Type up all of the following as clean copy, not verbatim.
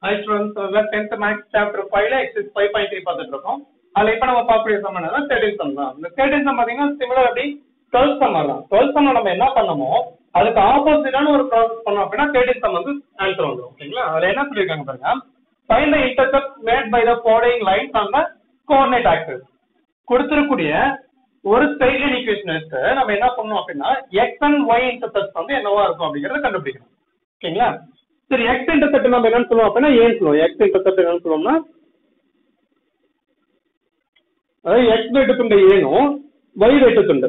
Hi students, so we 10th Maths chapter 5 ல exercise 5.3 பார்த்துட்டு இருக்கோம். அதுல இப்ப நம்ம பார்க்கக்கூடிய சம் என்னன்னா 13 சம் தான். இந்த 13 சம் பாத்தீங்கன்னா சிமிலர் அப்படி 12 சம் தான். 12 சம் நம்ம என்ன பண்ணோமோ அதுக்கு ஆப்போசிட்டான ஒரு ப்ராசஸ் பண்ணோம் அப்படின்னா 13 சம் வந்து ஆன்சர் வந்துரும். ஓகேங்களா? அதுல என்ன சொல்லிருக்காங்க பாருங்க. Find the intercept made by the following lines on the coordinate axis. கொடுத்திருக்கூடிய ஒரு ஸ்ட்ரெயிட் லைன் ஈக்குவேஷன் எடுத்து நம்ம என்ன பண்ணோம் அப்படின்னா x and y intercepts வந்து என்னவா இருக்கும் அப்படிங்கறத கண்டுபிடிக்கணும். ஓகேங்களா? சரி, x intercept நம்ம என்னன்னு சொல்லுவோம் அப்படின்னா a சொல்லுவோம். x intercept என்னன்னு சொல்லுவோம்னா அதாவது x வெட்டுத்துண்டு a னும் y வெட்டுத்துண்டு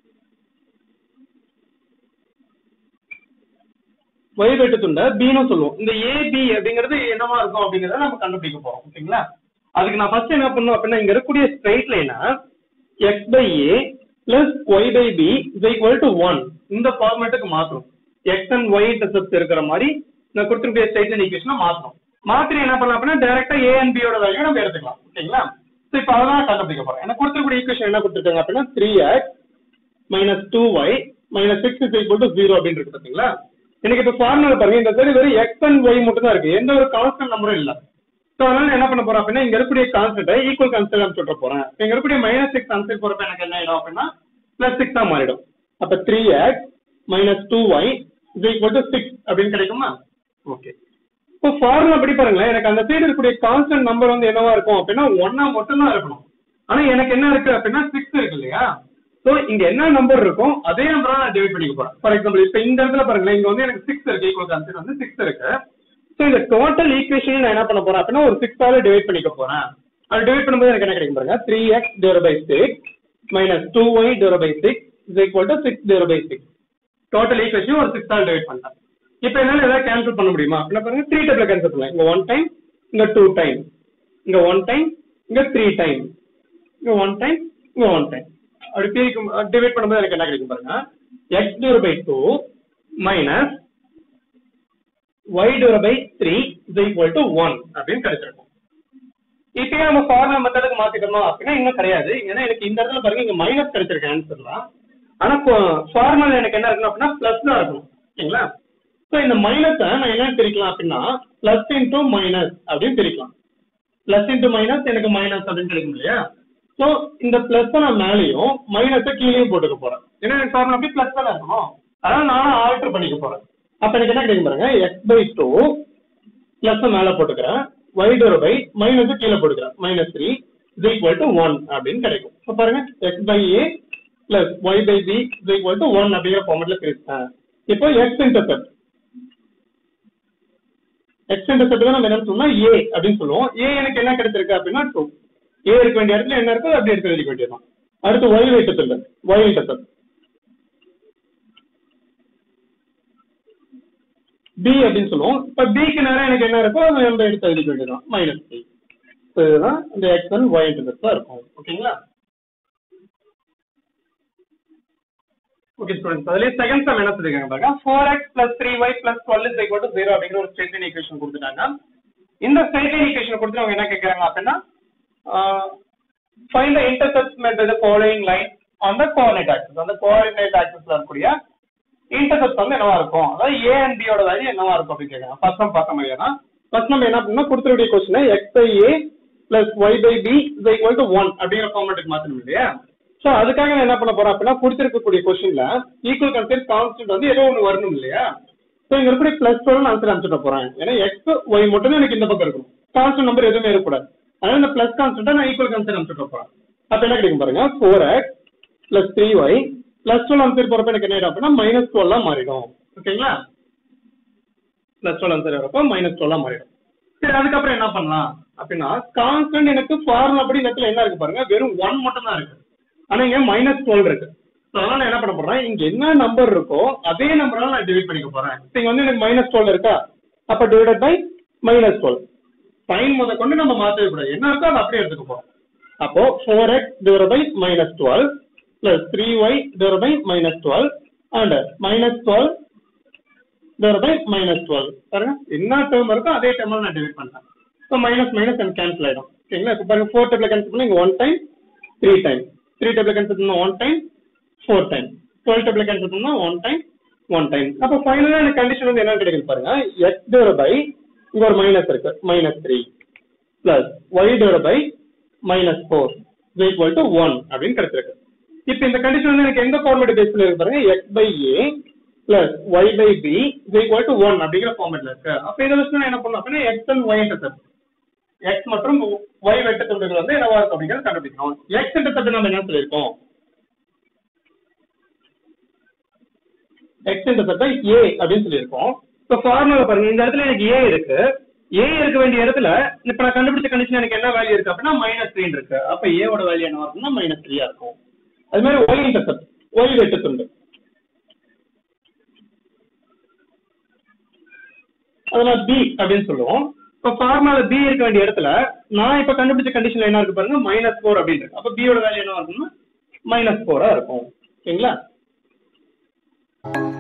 b னு சொல்லுவோம். இந்த a b அப்படிங்கிறது என்னவா இருக்கும் அப்படிங்கறத நம்ம கண்டுபிடிக்க போறோம். ஓகேங்களா? அதுக்கு நான் ஃபர்ஸ்ட் என்ன பண்ணனும் அப்படின்னா இங்க இருக்கக்கூடிய ஸ்ட்ரெயிட் லைனை x by a plus y by b is equal to 1 இந்த ஃபார்மேட்டுக்கு மாத்தணும். x and y intercept இருக்கிற மாதிரி நான் கொடுத்திருக்கிற ஸ்ட்ரெயிட் லைன் ஈக்குவேஷனை மாத்தணும். மாத்தி என்ன பண்ணலாம் அப்படின்னா டைரக்டா a and b யோட வேல்யூ நம்ம எடுத்துக்கலாம். ஓகேங்களா? சோ இப்போ அதான் கண்டுபிடிக்க போறோம். எனக்கு கொடுத்திருக்கிற ஈக்குவேஷன் என்ன கொடுத்திருக்காங்க அப்படின்னா 3x minus 2y minus 6 is equal to 0 அப்படின்னு இருக்கு பாத்தீங்களா? எனக்கு இப்ப ஃபார்முலா பாருங்க, இந்த சைடு வெறும் x and y மட்டும் தான் இருக்கு, எந்த ஒரு கான்ஸ்டன்ட் நம்பரும் இல்ல. சோ அதனால என்ன பண்ண போறோம் அப்படின்னா இங்க இருக்கக்கூடிய கான்ஸ்டன்ட்டை ஈக்குவல் கான்ஸ்டன்ட் நான் சொல்ற போறேன். இங்க இருக்கக்கூடிய -6 ஆன்சர் போறப்ப எனக்கு என்ன ஆயிடும் அப்படின்னா +6 ஆ மாறிடும். அப்ப 3x minus 2y is equal to 6 அப்படின்னு கிடைக்குமா? ஓகே. இப்போ ஃபார்முலா படி பாருங்க, எனக்கு அந்த சைடு இருக்கக்கூடிய கான்ஸ்டன்ட் நம்பர் வந்து என்னவா இருக்கும் அப்படின்னா 1 மட்டும் தான் இருக்கணும். ஆனா எனக்கு என்ன இருக்கு அப்படின்னா 6 இருக்கு இல்லையா? சோ இங்க என்ன நம்பர் இருக்கும் அதே நம்பரை நான் டிவைட் பண்ணிக்க போறேன். ஃபார் எக்ஸாம்பிள் இப்ப இந்த இடத்துல பாருங்க, இங்க வந்து எனக்கு 6 இருக்கு, ஈக்குவல் கான்ஸ்டன்ட் வந்து 6 இருக்கு. சோ இந்த டோட்டல் ஈக்குவேஷன் நான் என்ன பண்ண போறேன் அப்படின்னா ஒரு 6 ஆல டிவைட் பண்ணிக்க போறேன். அது டிவைட் பண்ணும்போது எனக்கு என்ன கிடைக்கும் பாருங்க, 3x divided by 6 minus 2y divided by 6 is equal to 6 divided by 6. Total equation ஒரு 6 ஆல டிவைட் பண்ணிட்டேன். இப்போ என்னால ஏதாவது கேன்சல் பண்ண முடியுமா அப்படின்னா பாருங்க, 3 டைப்ல கேன்சல் பண்ணலாம். இங்க 1 டைம், இங்க 2 டைம், இங்க 1 டைம், இங்க 3 டைம், இங்க 1 டைம், இங்க 1 டைம். அப்படி பிரிக்கும் டிவைட் பண்ணும்போது எனக்கு என்ன கிடைக்கும் பாருங்க, x divided by 2 minus y divided by 3 is equal to 1 அப்படின்னு கிடைச்சிருக்கும். இப்போ நம்ம ஃபார்முலா மெத்தடுக்கு மாத்திக்கணும் அப்படின்னா இன்னும் கிடையாது. ஏன்னா எனக்கு இந்த இடத்துல பாருங்க இங்க மைனஸ் கிடைச்சிருக்கு ஆன்சர்லாம். ஆனா ஃபார்முலா எனக்கு என்ன இருக்கணும் அப்படின்னா பிளஸ் தான் இருக்கணும். ஓகேங்களா? சோ இந்த மைனஸை நான் என்ன பிரிக்கலாம் அப்படின்னா பிளஸ் இன்டூ மைனஸ் அப்படின்னு பிரிக்கலாம். பிளஸ் இன்டூ மைனஸ் எனக்கு மைனஸ் அப்படின்னு கிடைக்கும் இல்லையா? சோ இந்த பிளஸ் நான் மேலேயும் மைனஸை கீழேயும் போட்டுக்க போறேன். ஏன்னா எனக்கு ஃபார்முலா அப்படி பிளஸ் தான் இருக்கணும், அதனால நானும் ஆல்டர் பண்ணிக்க போறேன். அப்ப எனக்கு என்ன கிடைக்கும் பாருங்க, x by 2 பிளஸ் மேல போட்டுக்கிறேன், y divided by மைனஸ் கீழே போட்டுக்கிறேன், -3 is equal to 1 அப்படின்னு கிடைக்கும். இப்போ பாருங்க, x by a plus y by b is equal to 1 அப்படிங்கிற ஃபார்மட்ல பிரிச்சேன். இப்போ x intercept தான் நம்ம என்ன சொன்னா a அப்படின்னு சொல்லுவோம். a எனக்கு என்ன கிடைச்சிருக்கு அப்படின்னா 2. a இருக்க வேண்டிய இடத்துல என்ன இருக்கோ அப்படி எடுத்து எழுதிக்க வேண்டியதுதான். அடுத்து y வெட்டுத்துண்டு, y intercept b அப்படின்னு சொல்லுவோம். இப்ப b க்கு நேரா எனக்கு என்ன இருக்கோ அதை நம்ம எடுத்து எழுதிக்க வேண்டியதுதான், -3. இதுதான் இந்த x and y intercept இருக்கும். ஓகேங்களா? ஓகே ஸ்டூடண்ட்ஸ், அதுல செகண்ட் சம் என்ன சொல்லிருக்காங்க பாருங்க, 4x plus 3y plus 12 is equal to 0 அப்படிங்கிற ஒரு ஸ்ட்ரெயிட் லைன் ஈக்குவேஷன் கொடுத்துட்டாங்க. இந்த ஸ்ட்ரெயிட் லைன் ஈக்குவேஷன் கொடுத்து அவங்க என்ன கேக்குறாங்க அப்படின்னா find the intercepts made by the following line on the coordinate axis. அந்த coordinate axisல இருக்கக்கூடிய இன்டர்செப்ட் வந்து என்னவா இருக்கும், அதாவது a and b யோட வேல்யூ என்னவா இருக்கும் அப்படின்னு கேக்குறாங்க. ஃபர்ஸ்ட் நம்ம பார்க்க முடியாதா, ஃபர்ஸ்ட் நம்ம என்ன பண்ணனும், கொடுத்திருக்கிற question x by a plus y by b is equal to 1 அப்படிங்கிற ஃபார்மட்டுக்கு மாத்தணும் இல்லையா? சோ அதுக்காக நான் என்ன பண்ண போறேன் அப்படின்னா கொடுத்திருக்கக்கூடிய क्वेश्चनல ஈக்குவல் கான்ஸ்டன்ட் வந்து ஏதோ ஒன்னு வரணும் இல்லையா? சோ இங்க இருக்கக்கூடிய +12 ஆன்சர் அனுப்பிச்சிட போறேன். ஏன்னா x y மட்டும் தான் எனக்கு இந்த பக்கம் இருக்கும், கான்ஸ்டன்ட் நம்பர் எதுவுமே இருக்க கூடாது. அதனால இந்த பிளஸ் கான்ஸ்டன்ட்டை நான் ஈக்குவல் கான்ஸ்டன்ட் அனுப்பிச்சிட போறேன். அப்ப என்ன கிடைக்கும் பாருங்க, 4x plus 3y plus 12 answer போறப்ப எனக்கு என்ன ஆயிடும் அப்படின்னா -12 ஆ மாறிடும். ஓகேங்களா? +12 ஆன்சர் வரப்ப -12 ஆ மாறிடும். சரி, அதுக்கப்புறம் என்ன பண்ணலாம் அப்படின்னா கான்ஸ்டன்ட் எனக்கு ஃபார்முலா படி இந்த இடத்துல என்ன இருக்கு பாருங்க, வெறும் 1 மட்டும் தான் இருக்கு. ஆனா இங்க -12 இருக்கு. அதனால நான் என்ன பண்ண போறேன், இங்க என்ன நம்பர் இருக்கோ அதே நம்பரால நான் டிவைட் பண்ணிக்க போறேன். இங்க வந்து எனக்கு -12 இருக்கா, அப்ப டிவைடட் பை -12. சைன் முத கொண்டு நம்ம மாத்தவே கூடாது, என்ன இருக்கோ அதை அப்படியே எடுத்துக்க போறோம். அப்போ 4x divided by -12 plus 3y divided by -12 and -12 divided by -12. பாருங்க, என்ன டேர்ம் இருக்கோ அதே டேர்ம்ல நான் டிவைட் பண்றேன். So minus minus and cancel ஆயிடும். ஓகேங்களா? இப்போ பாருங்க 4 டைப்ல கேன்சல் பண்ணா இங்க 1 டைம் 3 டைம், 3 டைப்ல கேன்சல் பண்ணா 1 டைம் 4 டைம், 12 டைப்ல கேன்சல் பண்ணா 1 டைம் 1 டைம். அப்ப ஃபைனலா எனக்கு கண்டிஷன் வந்து என்ன கிடைக்கும் பாருங்க, x divided by இங்க ஒரு மைனஸ் இருக்கு, -3 plus y divide by -4 is equal to 1 அப்படின்னு கிடைச்சிருக்கு. இப்போ இந்த கண்டிஷன் வந்து எனக்கு எந்த ஃபார்மேட் பேஸ் பண்ணி இருக்கு பாருங்க, x by a plus y by b is equal to 1 அப்படிங்கிற ஃபார்மேட்ல இருக்கு. அப்ப இதை வச்சு நான் என்ன பண்ணலாம் அப்படின்னா x and y intercept, x மற்றும் y வெட்டு துண்டுகள் வந்து என்னவா இருக்கும் அப்படிங்கறத கண்டுபிடிக்கணும். x இன்டர்செப்ட் நம்ம என்ன சொல்லியிருக்கோம், x இன்டர்செப்ட் a அப்படின்னு சொல்லியிருக்கோம். இப்போ ஃபார்முலா பாருங்க, இந்த இடத்துல எனக்கு a இருக்கு, a இருக்க வேண்டிய இடத்துல இப்ப நான் கண்டுபிடிச்ச கண்டிஷன் எனக்கு என்ன வேல்யூ இருக்கு அப்படின்னா -3 இருக்கு. அப்ப a ஓட வேல்யூ என்ன இருக்கும்னா -3 இருக்கும். அது மாதிரி y இன்டர்செப்ட், y வெட்டு துண்டு, அதனால b அப்படின்னு சொல்லுவோம். இப்ப ஃபார்முலா b இருக்க வேண்டிய இடத்துல நான் இப்ப கண்டுபிடிச்ச கண்டிஷன்ல என்ன இருக்கு பாருங்க, -4 அப்படின்னு இருக்கு. அப்ப b ஓட வேல்யூ என்ன இருக்கும்னா -4 இருக்கும். ஓகேங்களா?